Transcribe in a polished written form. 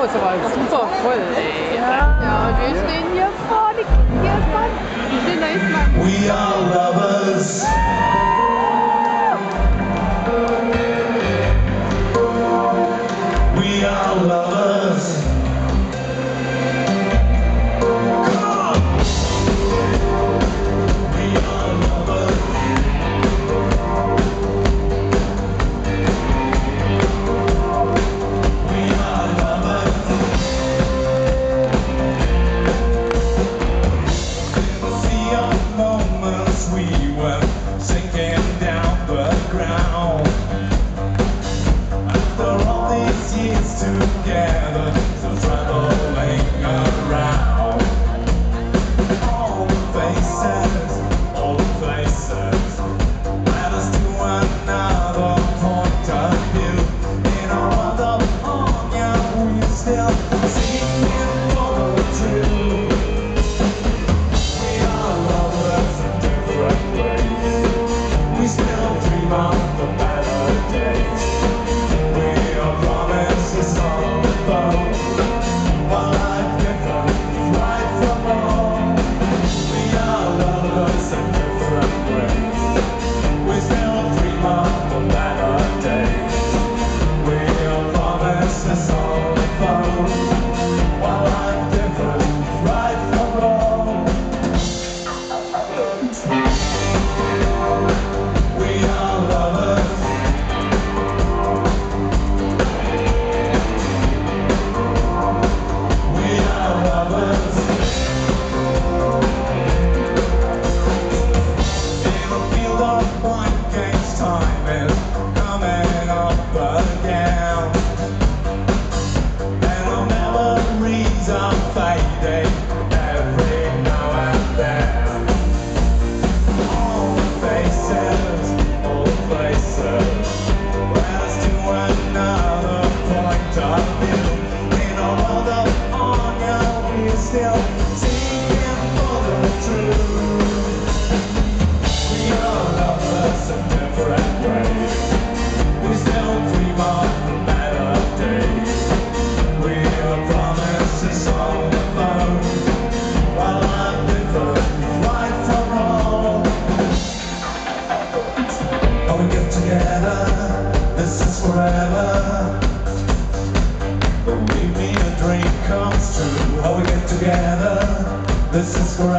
Oh, ist aber super voll, ey. Ja, wir stehen hier vor, die gucken hier von. Wir stehen da jetzt mal. We are lovers. We are lovers. Come on. We are lovers. We are lovers. In the sea of moments we were sinking down the ground. After all these years together, still traveling around. All the faces, all the places, led us to another point of view. In our world of Anya, we still seeking for the truth. We are lovers in different ways. We still dream of the better days. We are promises on the phone. While life different, right from wrong. We are lovers in different ways. We still dream of the better days. We are promises on the phone. While life different, right from wrong. We are lovers. We are lovers. In a field of mind games, time is coming up again. And our memories are fading every now and then. All the faces, all the places, led us to another point of view. In a world of Anya, we're still seeking for the truth. We are lovers in different ways. We still dream of the better days. We are promises on the phone. While I'm different, right from wrong. When we get together, this is forever. Believe me, a dream comes true. How we get together, this is forever.